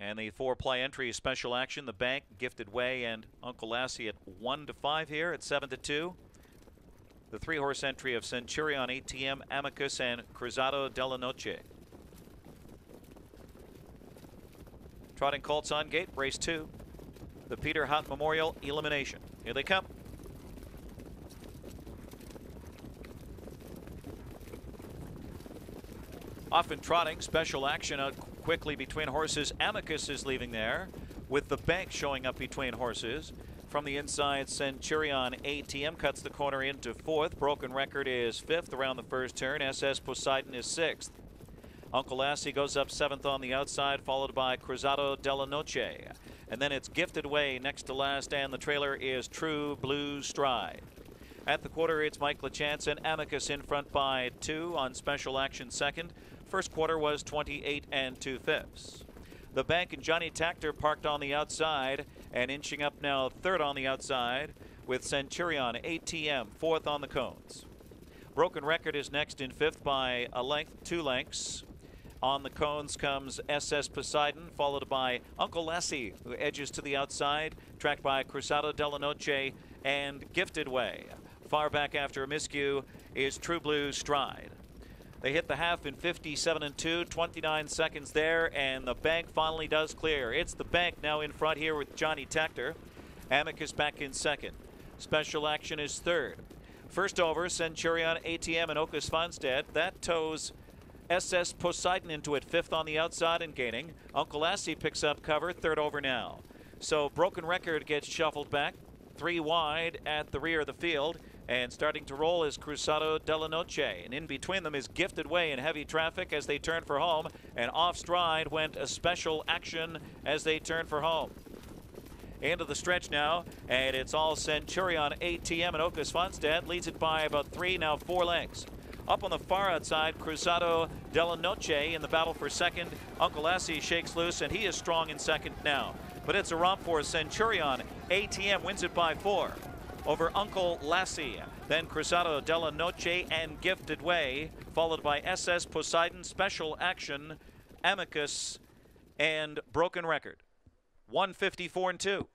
And the 4-play entry special action, the Bank, Gifted Way, and Uncle Lassie at 1-5 here at 7-2. The 3-horse entry of Centurion, ATM, Amicus, and Cruzado della Noche. Trotting colts on gate, race 2. The Peter Hunt Memorial Elimination. Here they come. Often trotting, special action out quickly between horses. Amicus is leaving there, with the Bank showing up between horses. From the inside, Centurion ATM cuts the corner into 4th. Broken Record is 5th around the first turn. SS Poseidon is 6th. Uncle Lassie goes up 7th on the outside, followed by Cruzado della Noche. And then it's Gifted Way next to last, and the trailer is True Blue Stride. At the quarter, it's Mike LeChance and Amicus in front by 2 on special action second. First quarter was 28 2/5. The Bank and Johnny Tactor parked on the outside and inching up now 3rd on the outside with Centurion ATM 4th on the cones. Broken Record is next in 5th by a length, 2 lengths. On the cones comes SS Poseidon, followed by Uncle Lassie, who edges to the outside, tracked by Cruzado della Noche and Gifted Way. Far back after Miscue is True Blue Stride. They hit the half in 57-2, 29 seconds there, and the Bank finally does clear. It's the Bank now in front here with Johnny Tactor. Amicus back in 2nd. Special action is 3rd. First over, Centurion ATM and Ocas Funstead. That tows SS Poseidon into it, 5th on the outside and gaining. Uncle Lassie picks up cover, 3rd over now. So Broken Record gets shuffled back, 3 wide at the rear of the field. And starting to roll is Cruzado della Noche. And in between them is Gifted Way in heavy traffic as they turn for home. And off stride went a special action as they turn for home. Into the stretch now, and it's all Centurion ATM and Ocas Funstead. Leads it by about 3, now 4 lengths. Up on the far outside, Cruzado della Noche in the battle for second. Uncle Lassie shakes loose, and he is strong in second now. But it's a romp for Centurion. ATM wins it by 4. Over Uncle Lassie, then Cruzado della Noche and Gifted Way, followed by SS Poseidon, Special Action, Amicus, and Broken Record. 154-2.